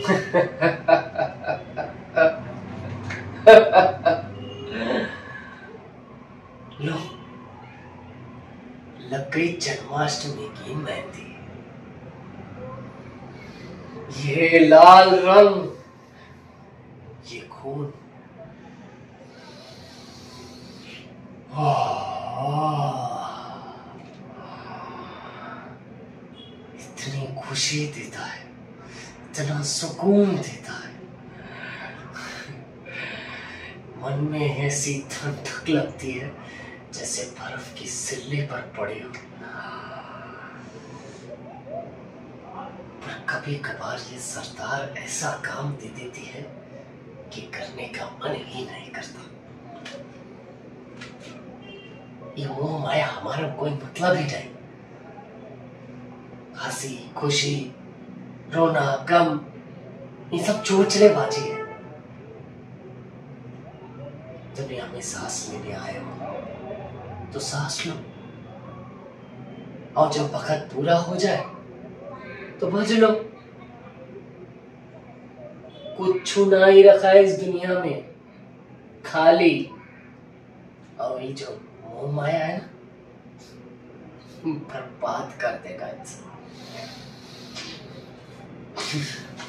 लो, लग गई जन्माष्टमी की मेहंदी। ये लाल रंग, ये खून, इतनी खुशी देता है, इतना सुकून देता है, मन में ऐसी ठंडक लगती है जैसे बर्फ की सिल्ली पर पड़ी हो। पर कभी कभार ये सरदार ऐसा काम दे देती है कि करने का मन ही नहीं करता। ये मोह माया हमारा कोई मतलब ही नहीं। हंसी खुशी, रोना गम, ये सब चोचलेबाजी है। दुनिया में सांस लेने आए हो तो सांस लो, और जब वक्त पूरा हो जाए तो भज लो। कुछ ना ही रखा है इस दुनिया में, खाली। और ये जो मोह माया है ना, बर्बाद कर देगा इंसान।